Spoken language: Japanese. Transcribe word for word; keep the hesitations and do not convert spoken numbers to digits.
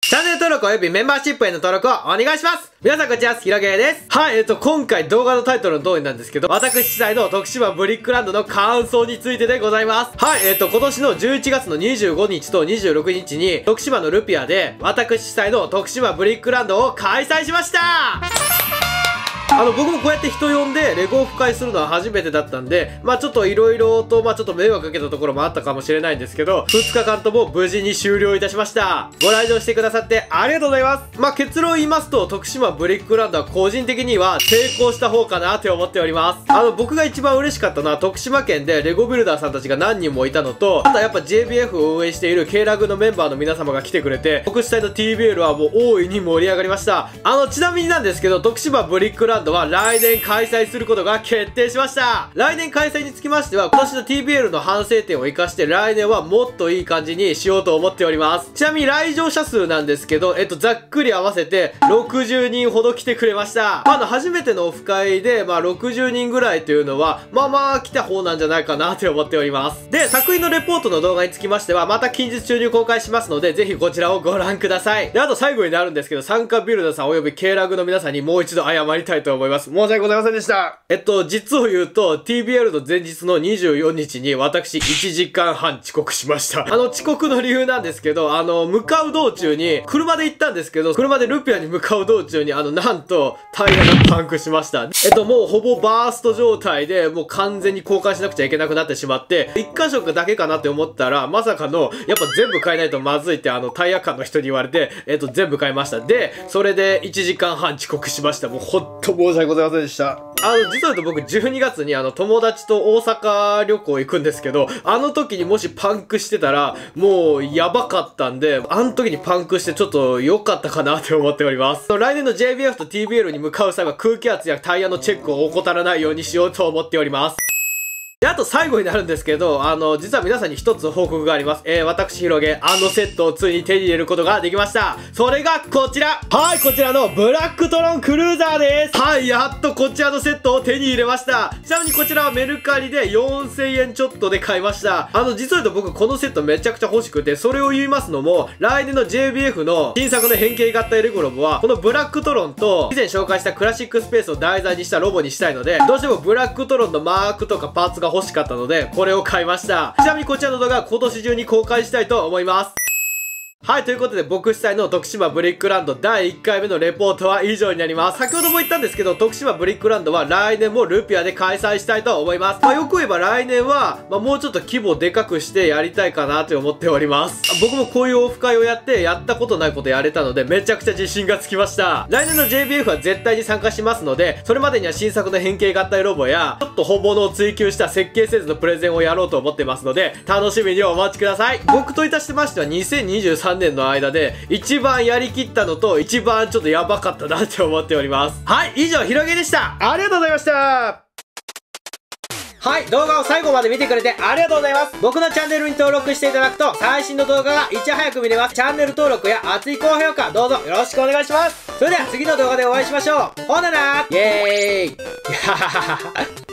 チャンネル登録およびメンバーシップへの登録をお願いします。皆さんこんにちは、ひろげーです。はい、えっと、今回動画のタイトルの通りなんですけど、私主催の徳島ブリックランドの感想についてでございます。はい、えっと、今年のじゅういちがつのにじゅうごにちとにじゅうろくにちに、徳島のルピアで、私主催の徳島ブリックランドを開催しました。あの、僕もこうやって人呼んでレゴオフ会するのは初めてだったんで、まあちょっと色々と、まあちょっと迷惑かけたところもあったかもしれないんですけど、ふつかかんとも無事に終了いたしました。ご来場してくださってありがとうございます。まあ結論言いますと、徳島ブリックランドは個人的には成功した方かなって思っております。あの、僕が一番嬉しかったのは徳島県でレゴビルダーさんたちが何人もいたのと、あとはやっぱ ジェイビーエフ を運営している K ラグのメンバーの皆様が来てくれて、僕主催の ティービーエル はもう大いに盛り上がりました。あの、ちなみになんですけど、徳島ブリックランドは来年開催することが決定しました。来年開催につきましては、今年の ティービーエル の反省点を生かして来年はもっといい感じにしようと思っております。ちなみに来場者数なんですけど、えっと、ざっくり合わせてろくじゅうにんほど来てくれました。まあ、あの、初めてのオフ会で、まあ、ろくじゅうにんぐらいというのは、まあまあ来た方なんじゃないかなって思っております。で、作品のレポートの動画につきましては、また近日中に公開しますので、ぜひこちらをご覧ください。で、あと最後になるんですけど、参加ビルドさん及び K ラグの皆さんにもう一度謝りたいと思います。申し訳ございませんでした。えっと、実を言うと、ティービーエル の前日のにじゅうよっかに私いちじかんはん遅刻しました。あの、遅刻の理由なんですけど、あの、向かう道中に、車で行ったんですけど、車でルピアに向かう道中に、あの、なんと、タイヤがパンクしました。えっと、もうほぼバースト状態で、もう完全に交換しなくちゃいけなくなってしまって、一箇所だけかなって思ったら、まさかの、やっぱ全部変えないとまずいって、あの、タイヤ館の人に言われて、えっと、全部変えました。で、それでいちじかんはん遅刻しました。もうほんと申し訳ございませんでした。あの、実は言うと僕じゅうにがつにあの友達と大阪旅行行くんですけど、あの時にもしパンクしてたら、もうやばかったんで、あの時にパンクしてちょっと良かったかなって思っております。来年の ジェイビーエフ と ティービーエル に向かう際は空気圧やタイヤのチェックを怠らないようにしようと思っております。で、あと最後になるんですけど、あの、実は皆さんに一つ報告があります。えー、私、ひろげ、あのセットをついに手に入れることができました。それがこちら。はい、こちらのブラックトロンクルーザーです。はい、やっとこちらのセットを手に入れました。ちなみにこちらはメルカリでよんせんえんちょっとで買いました。あの、実は言うと僕このセットめちゃくちゃ欲しくて、それを言いますのも、来年の ジェイビーエフ の新作の変形合体レゴロボは、このブラックトロンと、以前紹介したクラシックスペースを題材にしたロボにしたいので、どうしてもブラックトロンのマークとかパーツが欲しかったので、これを買いました。ちなみにこちらの動画は今年中に公開したいと思います。はい、ということで僕主催の徳島ブリックランドだいいっかいめのレポートは以上になります。先ほども言ったんですけど、徳島ブリックランドは来年もルピアで開催したいと思います。まあ、よく言えば来年は、まあ、もうちょっと規模でかくしてやりたいかなと思っております。僕もこういうオフ会をやってやったことないことやれたのでめちゃくちゃ自信がつきました。来年の ジェイビーエフ は絶対に参加しますので、それまでには新作の変形合体ロボや、ちょっと本物を追求した設計せずのプレゼンをやろうと思ってますので、楽しみにお待ちください。僕といたしましてはにせんにじゅうさんねんの間で、一番やりきったのと一番ちょっとやばかったなって思っております。はい、以上ひろげでした。ありがとうございました。はい、動画を最後まで見てくれてありがとうございます。僕のチャンネルに登録していただくと最新の動画がいち早く見れます。チャンネル登録や熱い高評価どうぞよろしくお願いします。それでは次の動画でお会いしましょう。ほななーイエーイ